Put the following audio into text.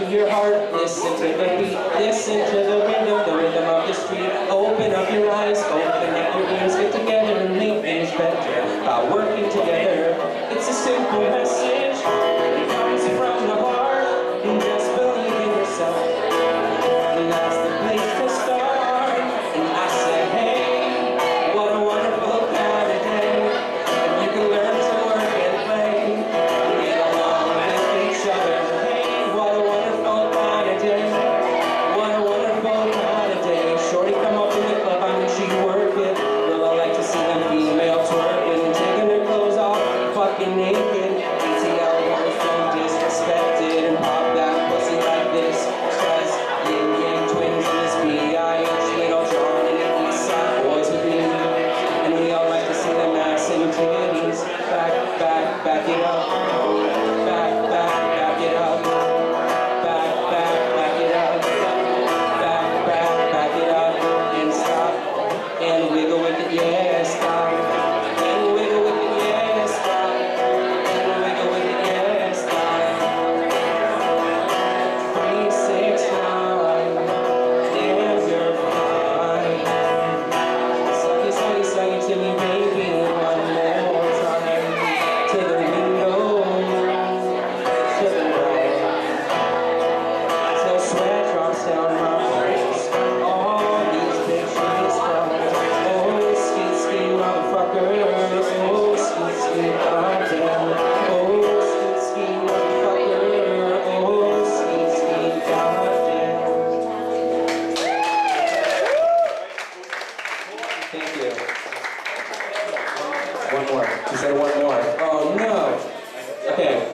of your heart, listen to the beat, listen to the rhythm of the street. Open up your eyes, open up your ears, get together and make things better by working together. It's a simple message, it comes from the heart, and just believe in yourself. And that's the place to start. And I say, hey, what a wonderful kind of day. If you can learn to work and play, get along with each other. Hey, what a wonderful kind of day. What a wonderful kind of day. Shorty come up to the club, I mean she work it. Well, I like to see them female twerking, taking their clothes off, fucking naked. ATL boys don't disrespect it and pop that pussy like this. Cause yin-yang twins in this B.I.H. Little John and the East Side boys with me. And we all like to see them ass and titties. Back it up. Back it up. Back it up. Back it up. And stop. And wiggle with it, yeah, stop. And wiggle with it, yeah, stop. And wiggle with it, yeah, stop. 3, 6, 9. Damn, you're fine. Suck it to me, baby, one more time. To the window, to the right. Till sweat drops down my face. All these pictures from ski motherfucker. Oh, ski goddamn. Oh, ski motherfucker. Oh, ski goddamn. Thank you. One more. You said one more. Oh no. Okay.